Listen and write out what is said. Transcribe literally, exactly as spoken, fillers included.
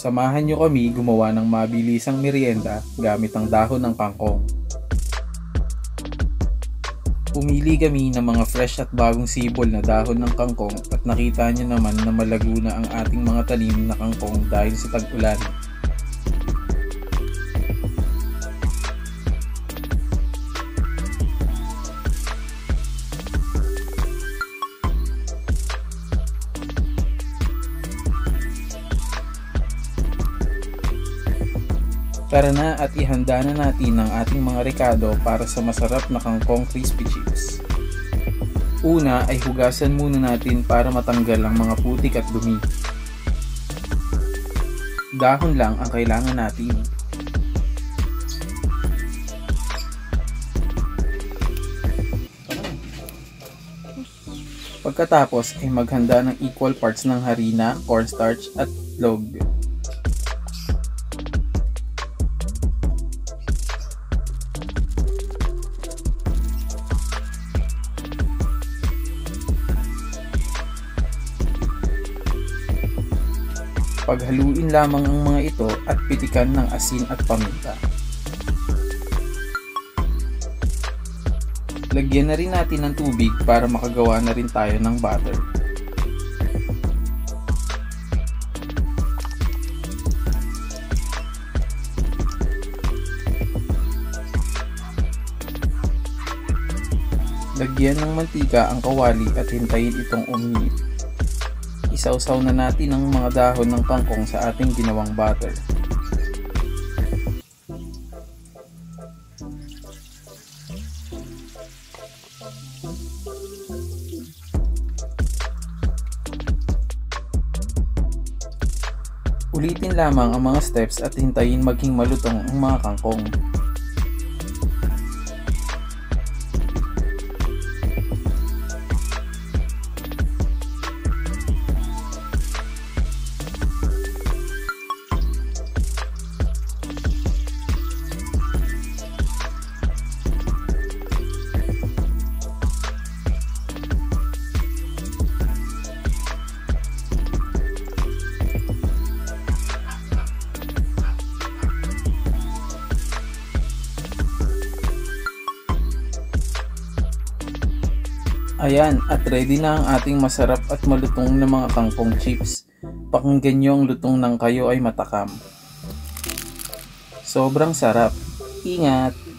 Samahan nyo kami gumawa ng mabilisang merienda gamit ang dahon ng kangkong. Pumili kami ng mga fresh at bagong sibol na dahon ng kangkong at nakita nyo naman na malago na ang ating mga tanim na kangkong dahil sa tag-ulan. Tara na at ihanda na natin ang ating mga rekado para sa masarap na kangkong crispy chips. Una ay hugasan muna natin para matanggal ang mga putik at dumi. Dahon lang ang kailangan natin. Pagkatapos ay maghanda ng equal parts ng harina, cornstarch at itlog. Paghaluin lamang ang mga ito at pitikan ng asin at paminta. Lagyan na rin natin ng tubig para makagawa na rin tayo ng butter. Lagyan ng mantika ang kawali at hintayin itong uminit. Isawsaw na natin ang mga dahon ng kangkong sa ating ginawang butter. Ulitin lamang ang mga steps at hintayin maging malutong ang mga kangkong. Ayan, at ready na ang ating masarap at malutong na mga kangkong chips. Pakinggan nyo ang lutong ng kayo ay matakam. Sobrang sarap. Ingat!